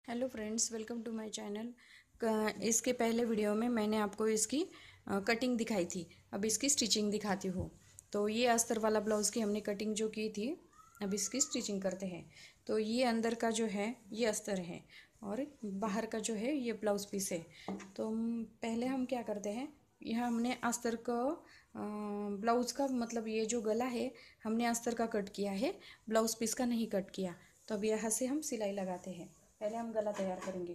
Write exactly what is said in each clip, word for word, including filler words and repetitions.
Hello friends, welcome to my channel. इसके पहले video में मैंने आपको इसकी कटिंग दिखाई थी। अब इसकी स्टिचिंग दिखाती हूँ। तो ये अस्तर वाला ब्लाउज़ की हमने कटिंग जो की थी, अब इसकी स्टिचिंग करते हैं। तो ये अंदर का जो है ये अस्तर है और बाहर का जो है ये ब्लाउज़ पीस है। तो पहले हम क्या करते हैं, यह हमने अस्तर को ब्लाउज़ का मतलब ये जो गला है हमने अस्तर का कट किया है, ब्लाउज़ पीस का नहीं कट किया। तो अब यहाँ से हम सिलाई लगाते हैं। पहले हम गला तैयार करेंगे।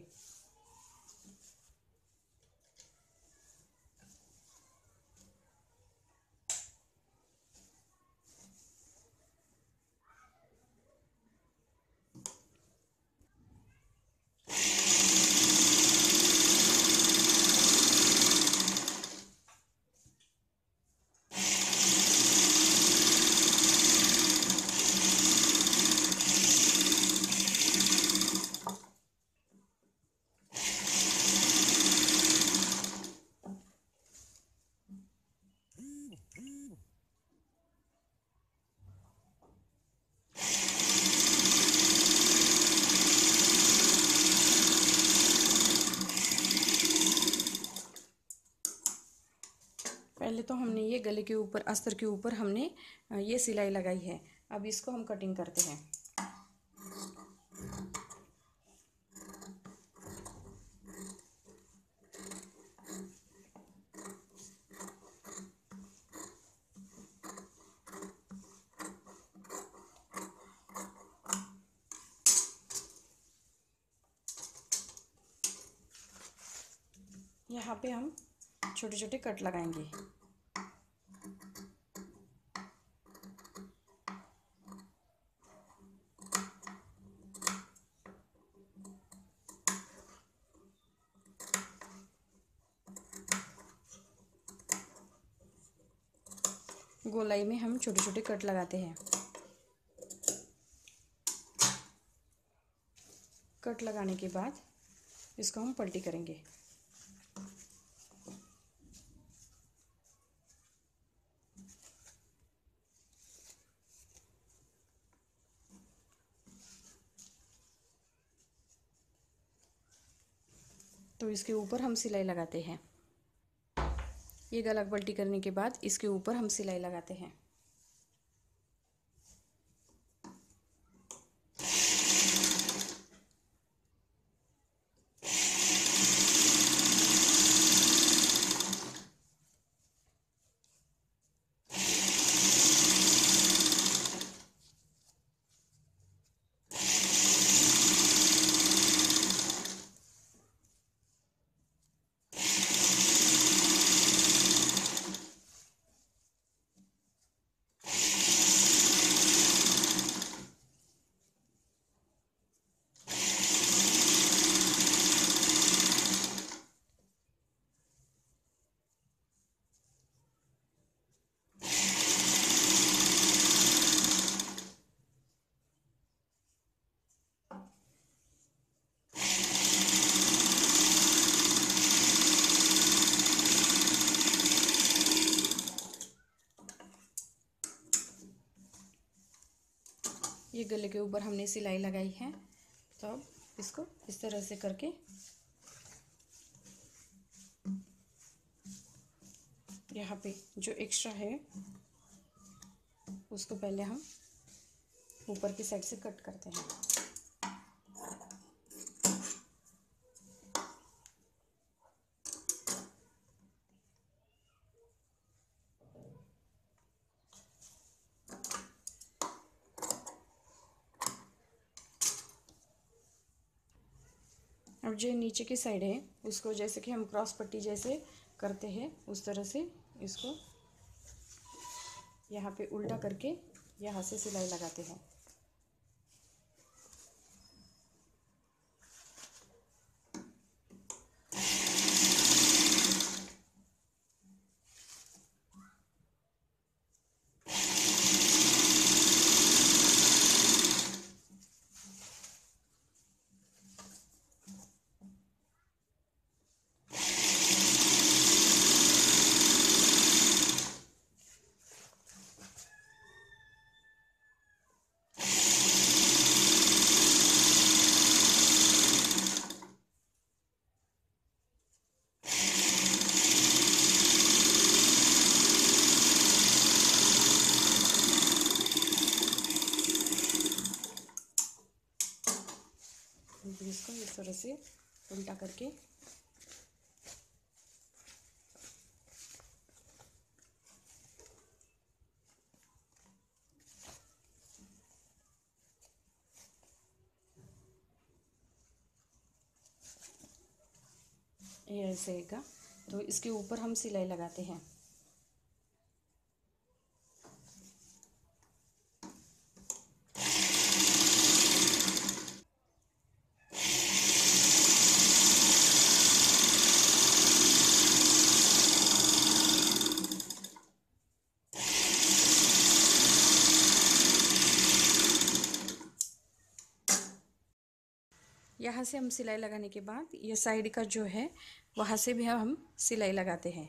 पहले तो हमने ये गले के ऊपर अस्तर के ऊपर हमने ये सिलाई लगाई है। अब इसको हम कटिंग करते हैं। यहाँ पे हम छोटे छोटे कट लगाएंगे। गोलाई में हम छोटे छोटे कट लगाते हैं। कट लगाने के बाद इसको हम पलटी करेंगे। तो इसके ऊपर हम सिलाई लगाते हैं। ये गला पलटी करने के बाद इसके ऊपर हम सिलाई लगाते हैं। ये गले के ऊपर हमने सिलाई लगाई है। तो अब इसको इस तरह से करके यहाँ पे जो एक्स्ट्रा है उसको पहले हम ऊपर की साइड से कट करते हैं। अब जो नीचे की साइड है उसको जैसे कि हम क्रॉस पट्टी जैसे करते हैं उस तरह से इसको यहाँ पे उल्टा करके यहाँ से सिलाई लगाते हैं। पीस को इस तरह से उल्टा करके ये ऐसे का, तो इसके ऊपर हम सिलाई लगाते हैं। यहाँ से हम सिलाई लगाने के बाद ये साइड का जो है वहाँ से भी हम सिलाई लगाते हैं।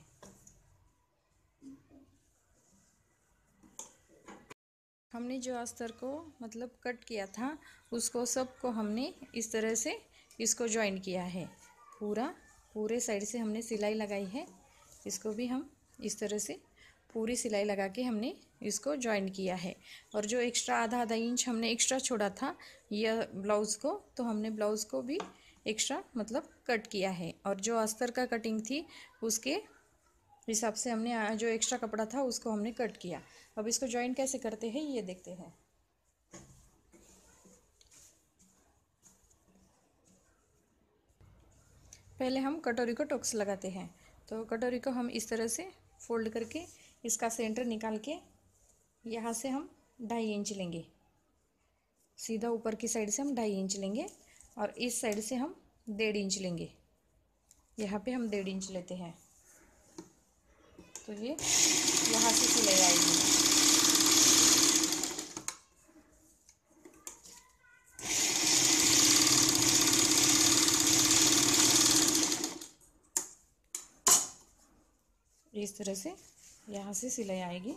हमने जो अस्तर को मतलब कट किया था उसको सबको हमने इस तरह से इसको जॉइन किया है। पूरा पूरे साइड से हमने सिलाई लगाई है। इसको भी हम इस तरह से पूरी सिलाई लगा के हमने इसको जॉइन किया है। और जो एक्स्ट्रा आधा आधा इंच हमने एक्स्ट्रा छोड़ा था यह ब्लाउज़ को, तो हमने ब्लाउज़ को भी एक्स्ट्रा मतलब कट किया है। और जो अस्तर का कटिंग थी उसके हिसाब से हमने जो एक्स्ट्रा कपड़ा था उसको हमने कट किया। अब इसको जॉइन कैसे करते हैं ये देखते हैं। पहले हम कटोरी को टॉक्स लगाते हैं। तो कटोरी को हम इस तरह से फोल्ड करके इसका सेंटर निकाल के यहाँ से हम ढाई इंच लेंगे। सीधा ऊपर की साइड से हम ढाई इंच लेंगे और इस साइड से हम डेढ़ इंच लेंगे। यहाँ पे हम डेढ़ इंच लेते हैं। तो ये यहाँ से सिलाई आएगी। इस तरह से यहाँ से सिलाई आएगी।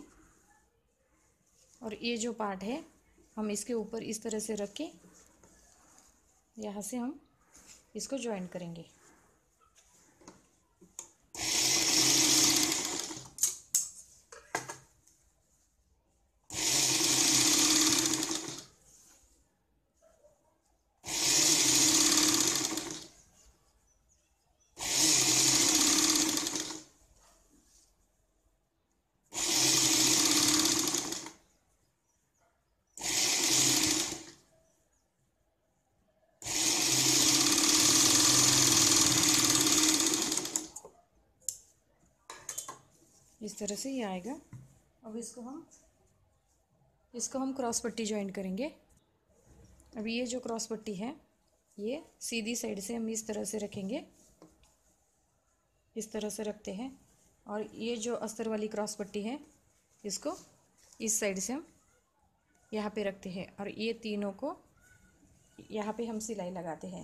और ये जो पार्ट है हम इसके ऊपर इस तरह से रख के यहाँ से हम इसको जॉइन करेंगे। इस तरह से ये आएगा। अब इसको हम इसको हम क्रॉस पट्टी जॉइन करेंगे। अब ये जो क्रॉस पट्टी है ये सीधी साइड से हम इस तरह से रखेंगे, इस तरह से रखते हैं। और ये जो अस्तर वाली क्रॉस पट्टी है इसको इस साइड से हम यहाँ पे रखते हैं। और ये तीनों को यहाँ पे हम सिलाई लगाते हैं।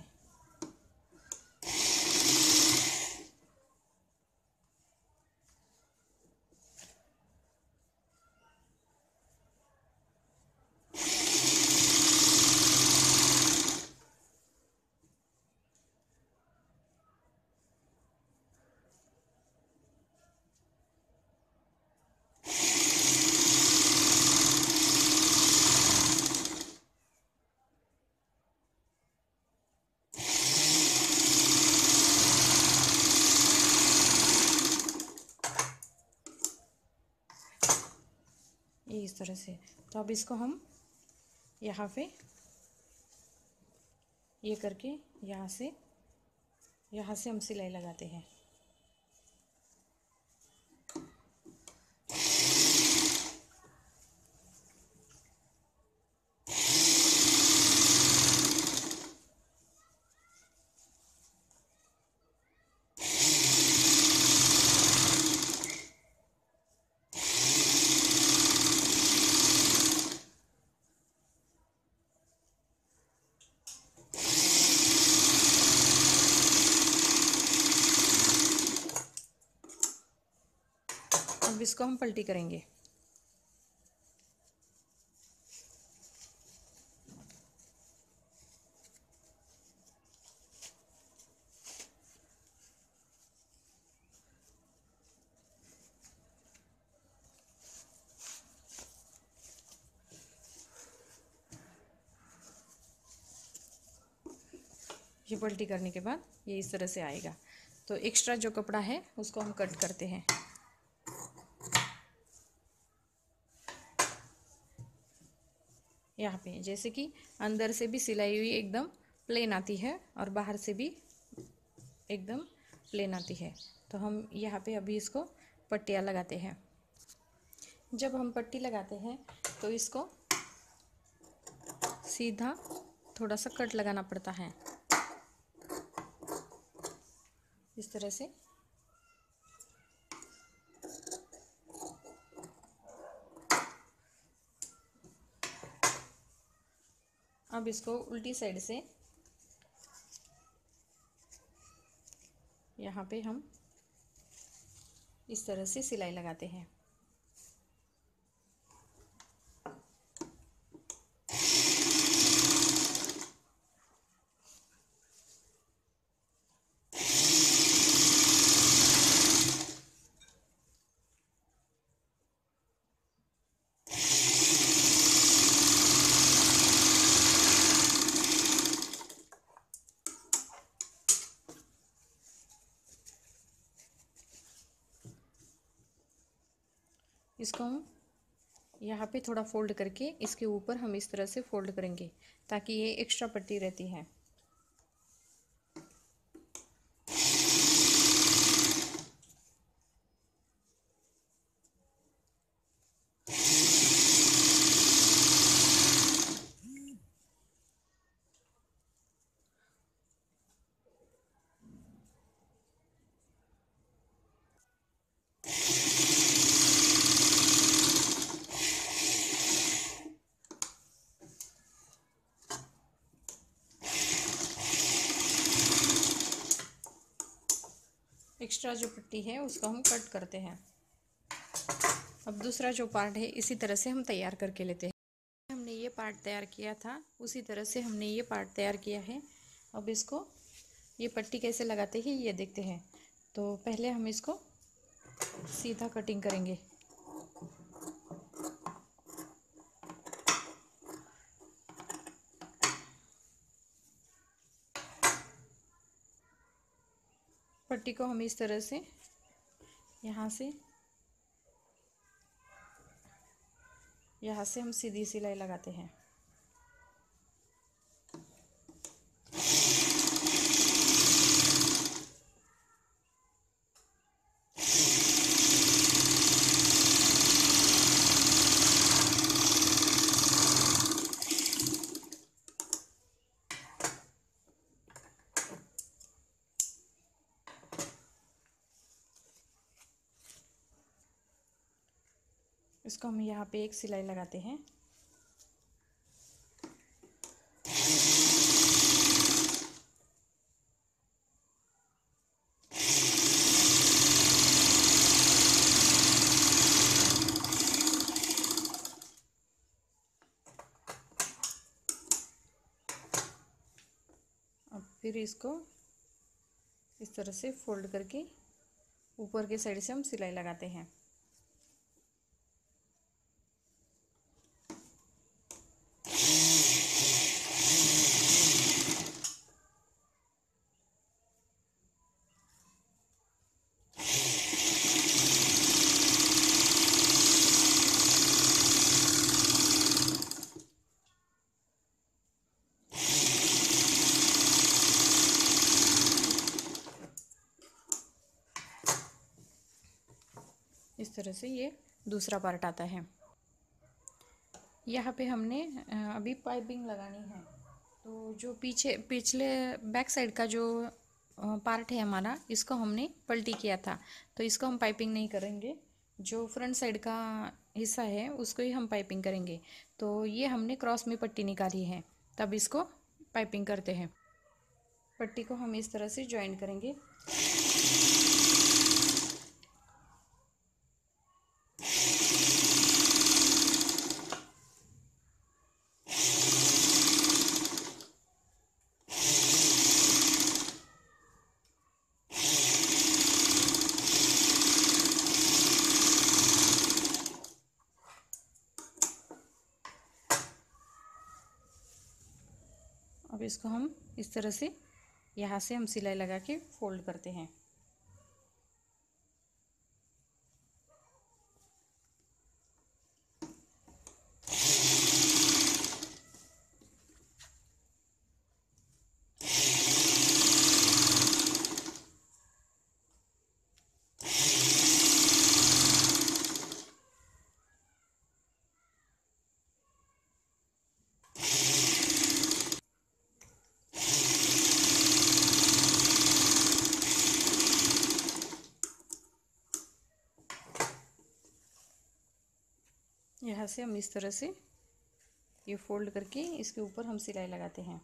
ये इस तरह से। तो अब इसको हम यहाँ पे ये करके यहाँ से यहाँ से हम सिलाई लगाते हैं। अब इसको हम पलटी करेंगे। ये पलटी करने के बाद ये इस तरह से आएगा। तो एक्स्ट्रा जो कपड़ा है उसको हम कट करते हैं। यहाँ पे जैसे कि अंदर से भी सिलाई हुई एकदम प्लेन आती है और बाहर से भी एकदम प्लेन आती है। तो हम यहाँ पे अभी इसको पट्टियाँ लगाते हैं। जब हम पट्टी लगाते हैं तो इसको सीधा थोड़ा सा कट लगाना पड़ता है, इस तरह से। अब इसको उल्टी साइड से यहाँ पे हम इस तरह से सिलाई लगाते हैं। इसको हम यहाँ पे थोड़ा फोल्ड करके इसके ऊपर हम इस तरह से फोल्ड करेंगे ताकि ये एक्स्ट्रा पट्टी रहती है। एक्स्ट्रा जो पट्टी है उसको हम कट करते हैं। अब दूसरा जो पार्ट है इसी तरह से हम तैयार करके लेते हैं। हमने ये पार्ट तैयार किया था उसी तरह से हमने ये पार्ट तैयार किया है। अब इसको ये पट्टी कैसे लगाते हैं ये देखते हैं। तो पहले हम इसको सीधा कटिंग करेंगे। पट्टी को हम इस तरह से यहाँ से यहाँ से हम सीधी सिलाई लगाते हैं। इसको हम यहाँ पे एक सिलाई लगाते हैं। अब फिर इसको इस तरह से फोल्ड करके ऊपर के साइड से हम सिलाई लगाते हैं। इस तरह से ये दूसरा पार्ट आता है। यहाँ पे हमने अभी पाइपिंग लगानी है। तो जो पीछे पिछले बैक साइड का जो पार्ट है हमारा, इसको हमने पलटी किया था, तो इसको हम पाइपिंग नहीं करेंगे। जो फ्रंट साइड का हिस्सा है उसको ही हम पाइपिंग करेंगे। तो ये हमने क्रॉस में पट्टी निकाली है, तब इसको पाइपिंग करते हैं। पट्टी को हम इस तरह से ज्वाइन करेंगे। अब इसको हम इस तरह से यहाँ से हम सिलाई लगा के फोल्ड करते हैं। यहाँ से हम इस तरह से ये फोल्ड करके इसके ऊपर हम सिलाई लगाते हैं।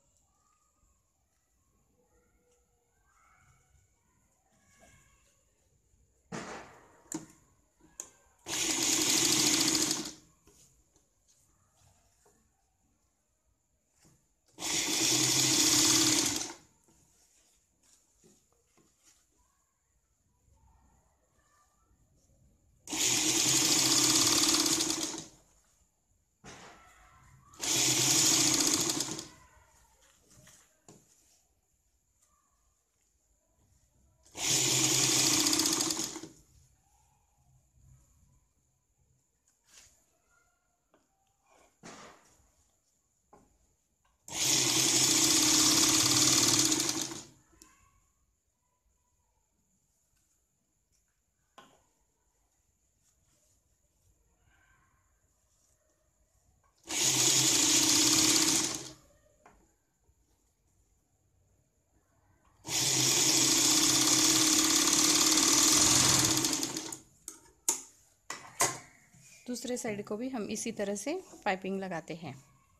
दूसरे साइड को भी हम इसी तरह से पाइपिंग लगाते हैं।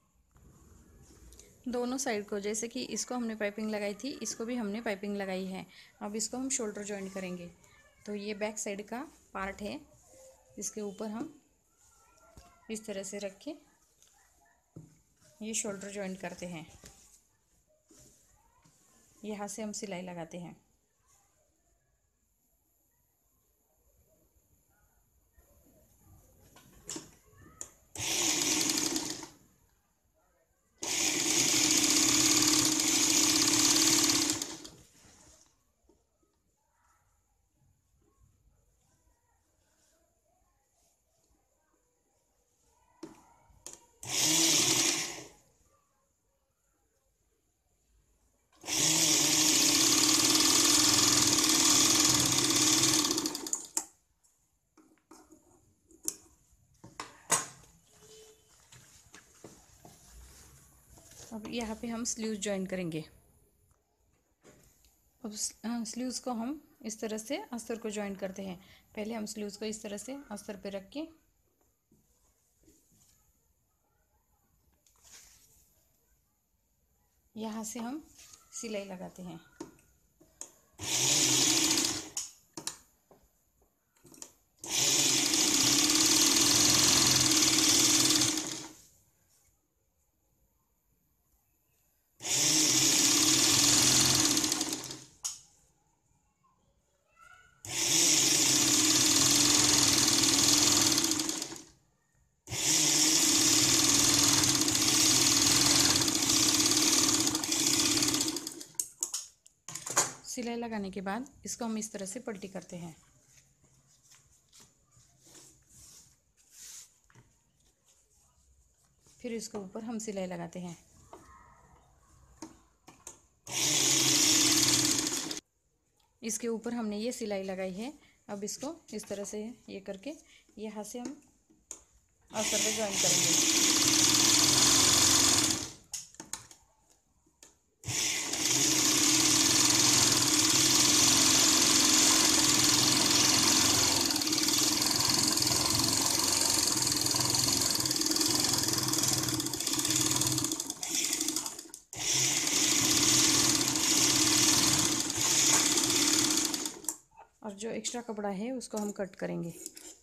दोनों साइड को, जैसे कि इसको हमने पाइपिंग लगाई थी, इसको भी हमने पाइपिंग लगाई है। अब इसको हम शोल्डर जॉइंट करेंगे। तो ये बैक साइड का पार्ट है, इसके ऊपर हम इस तरह से रख के ये शोल्डर जॉइंट करते हैं। यहाँ से हम सिलाई लगाते हैं। अब यहाँ पे हम स्लीव्स जॉइन करेंगे। अब स्लीव्स को हम इस तरह से अस्तर को जॉइन करते हैं। पहले हम स्लीव्स को इस तरह से अस्तर पे रख के यहाँ से हम सिलाई लगाते हैं। सिलाई लगाने के बाद इसको हम इस तरह से पलटी करते हैं। फिर इसके ऊपर हम सिलाई लगाते हैं। इसके ऊपर हमने ये सिलाई लगाई है। अब इसको इस तरह से ये करके यहाँ से हम अस्तर पे ज्वाइन करेंगे। और जो एक्स्ट्रा कपड़ा है उसको हम कट करेंगे।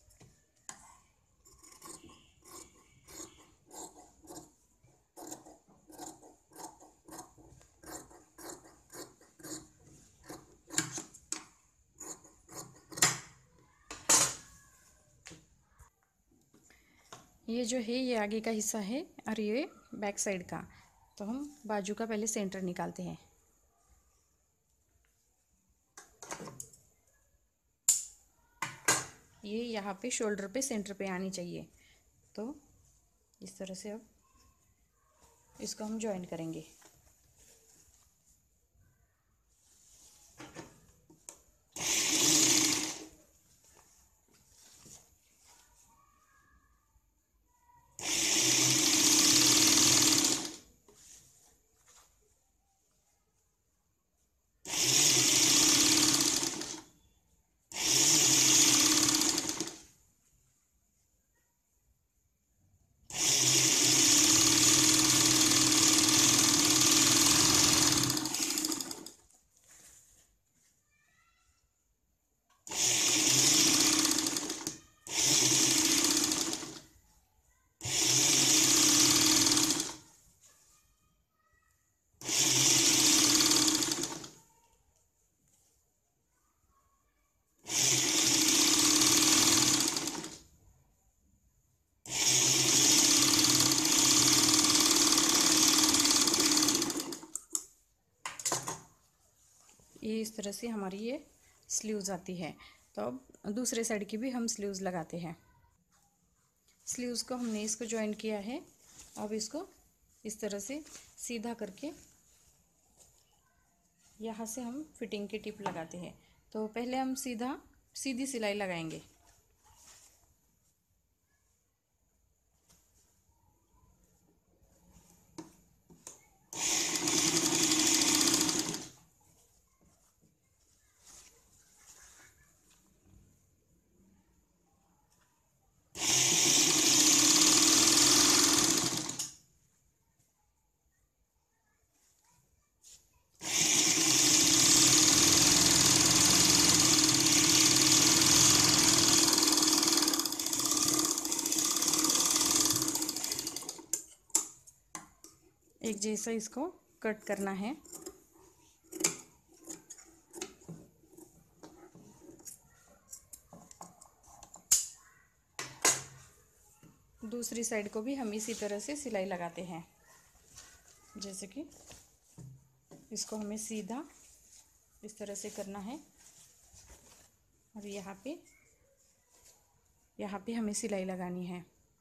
ये जो है ये आगे का हिस्सा है और ये बैक साइड का। तो हम बाजू का पहले सेंटर निकालते हैं। ये यहाँ पे शोल्डर पे सेंटर पे आनी चाहिए। तो इस तरह से अब इसको हम ज्वाइन करेंगे। ये इस तरह से हमारी ये स्लीव्स आती है। तो अब दूसरे साइड की भी हम स्लीव्स लगाते हैं। स्लीव्स को हमने इसको ज्वाइन किया है। अब इसको इस तरह से सीधा करके यहाँ से हम फिटिंग की टिप लगाते हैं। तो पहले हम सीधा सीधी सिलाई लगाएंगे। एक जैसा इसको कट करना है। दूसरी साइड को भी हम इसी तरह से सिलाई लगाते हैं। जैसे कि इसको हमें सीधा इस तरह से करना है और यहाँ पे यहाँ पे हमें सिलाई लगानी है।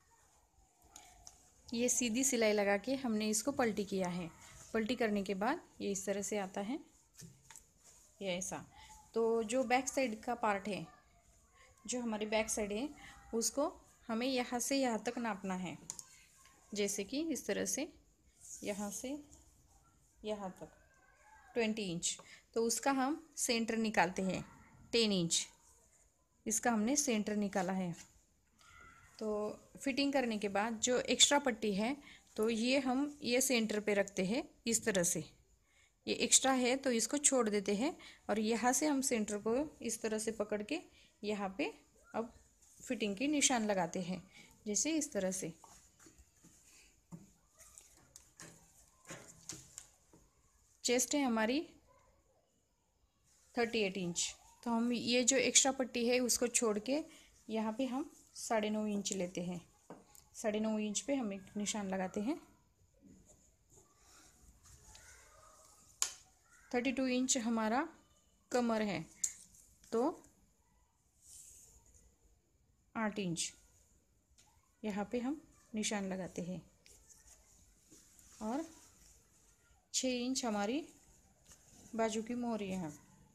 ये सीधी सिलाई लगा के हमने इसको पलटी किया है। पलटी करने के बाद ये इस तरह से आता है, ये ऐसा। तो जो बैक साइड का पार्ट है, जो हमारी बैक साइड है, उसको हमें यहाँ से यहाँ तक नापना है। जैसे कि इस तरह से यहाँ से यहाँ तक ट्वेंटी इंच। तो उसका हम सेंटर निकालते हैं टेन इंच। इसका हमने सेंटर निकाला है। तो फिटिंग करने के बाद जो एक्स्ट्रा पट्टी है, तो ये हम ये सेंटर पे रखते हैं इस तरह से। ये एक्स्ट्रा है तो इसको छोड़ देते हैं और यहाँ से हम सेंटर को इस तरह से पकड़ के यहाँ पे अब फिटिंग की निशान लगाते हैं। जैसे इस तरह से। चेस्ट है हमारी थर्टी एट इंच। तो हम ये जो एक्स्ट्रा पट्टी है उसको छोड़ के यहाँ पे हम साढ़े नौ इंच लेते हैं। साढ़े नौ इंच पे हम एक निशान लगाते हैं। थर्टी टू इंच हमारा कमर है, तो आठ इंच यहाँ पे हम निशान लगाते हैं। और छः इंच हमारी बाजू की मोहरी है।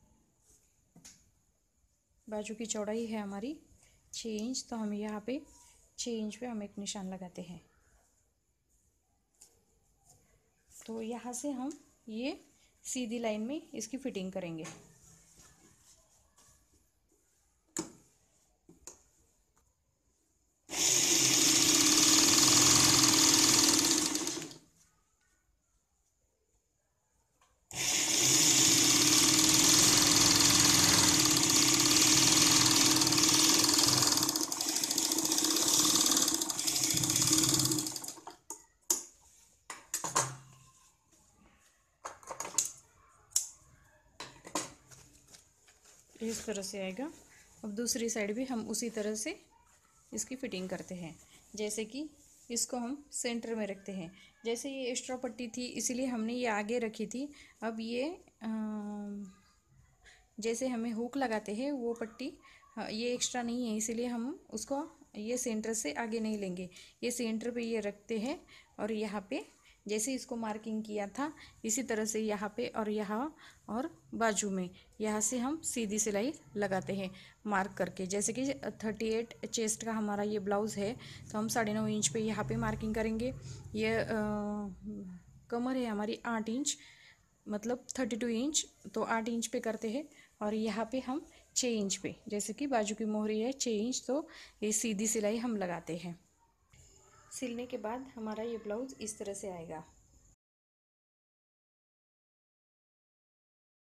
बाजू की चौड़ाई है हमारी छः इंच। तो हम यहाँ पे छः इंच पे हम एक निशान लगाते हैं। तो यहाँ से हम ये सीधी लाइन में इसकी फिटिंग करेंगे। इस तरह से आएगा। अब दूसरी साइड भी हम उसी तरह से इसकी फिटिंग करते हैं। जैसे कि इसको हम सेंटर में रखते हैं। जैसे ये एक्स्ट्रा पट्टी थी इसीलिए हमने ये आगे रखी थी। अब ये जैसे हमें हुक लगाते हैं वो पट्टी हाँ, ये एक्स्ट्रा नहीं है, इसीलिए हम उसको ये सेंटर से आगे नहीं लेंगे, ये सेंटर पे ये रखते हैं और यहाँ पे जैसे इसको मार्किंग किया था इसी तरह से यहाँ पे और यहाँ और बाजू में यहाँ से हम सीधी सिलाई लगाते हैं मार्क करके। जैसे कि थर्टी एट चेस्ट का हमारा ये ब्लाउज़ है तो हम साढ़े नौ इंच पे यहाँ पे मार्किंग करेंगे। ये आ, कमर है हमारी आठ इंच, मतलब थर्टी टू इंच, तो आठ इंच पे करते हैं और यहाँ पे हम छः इंच पे, जैसे कि बाजू की मोहरी है छः इंच, तो ये सीधी सिलाई हम लगाते हैं। सिलने के बाद हमारा ये ब्लाउज़ इस तरह से आएगा।